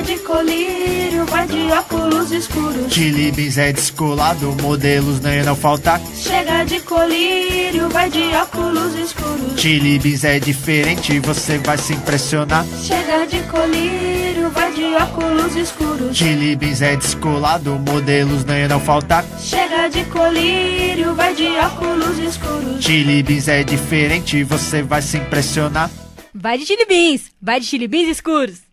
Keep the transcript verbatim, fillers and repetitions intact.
Chega de colírio, vai de óculos escuros. Chili Beans é descolado, modelos não irão faltar. Chega de colírio, vai de óculos escuros. Chili Beans é diferente, você vai se impressionar. Chega de colírio, vai de óculos escuros. Chili Beans é descolado, modelos não irão faltar. Chega de colírio, vai de óculos escuros. Chili Beans é diferente, você vai se impressionar. Vai de Chili Beans, vai de Chili Beans escuros.